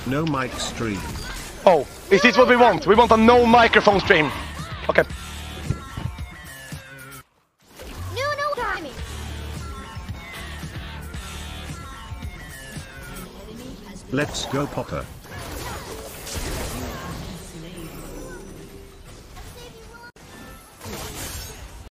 No mic stream. Oh, is this what we want? We want a no microphone stream. Okay. No timing. Let's go, Popper.